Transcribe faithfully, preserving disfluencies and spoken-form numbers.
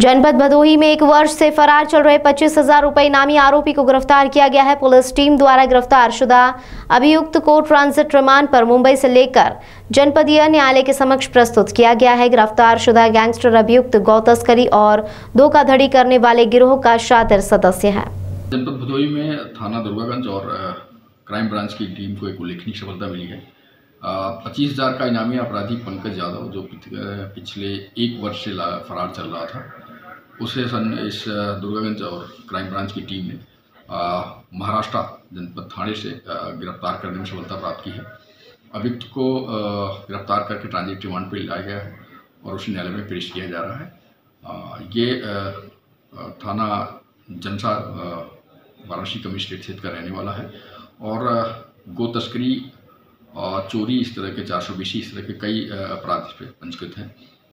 जनपद भदोही में एक वर्ष से फरार चल रहे पच्चीस हजार रुपए इनामी आरोपी को गिरफ्तार किया गया है। पुलिस टीम द्वारा गिरफ्तार शुदा अभियुक्त को ट्रांजिट रिमांड पर मुंबई से लेकर जनपदीय न्यायालय के समक्ष प्रस्तुत किया गया है। गिरफ्तार शुदा गैंगस्टर अभियुक्त गौ तस्करी और धोखाधड़ी करने वाले गिरोह का शातिर सदस्य है। जनपद भदोही में थाना दुर्गागंज और क्राइम ब्रांच की टीम को एक उल्लेखनीय सफलता मिली है। पच्चीस हजार का इनामी अपराधी पंकज यादव, जो पिछले एक वर्ष से फरार चल रहा था, उसे सन इस दुर्गागंज और क्राइम ब्रांच की टीम ने महाराष्ट्र जनपद थाने से गिरफ्तार करने में सफलता प्राप्त की है। अभियुक्त को गिरफ्तार करके ट्रांजिट रिमांड पर लाया गया है और उसे न्यायालय में पेश किया जा रहा है। ये थाना जनसा वाराणसी कमिश्नरेट क्षेत्र का रहने वाला है और गो तस्करी और चोरी, इस तरह के चार सौ बीस इस तरह के कई अपराध इस पर पंजीकृत हैं।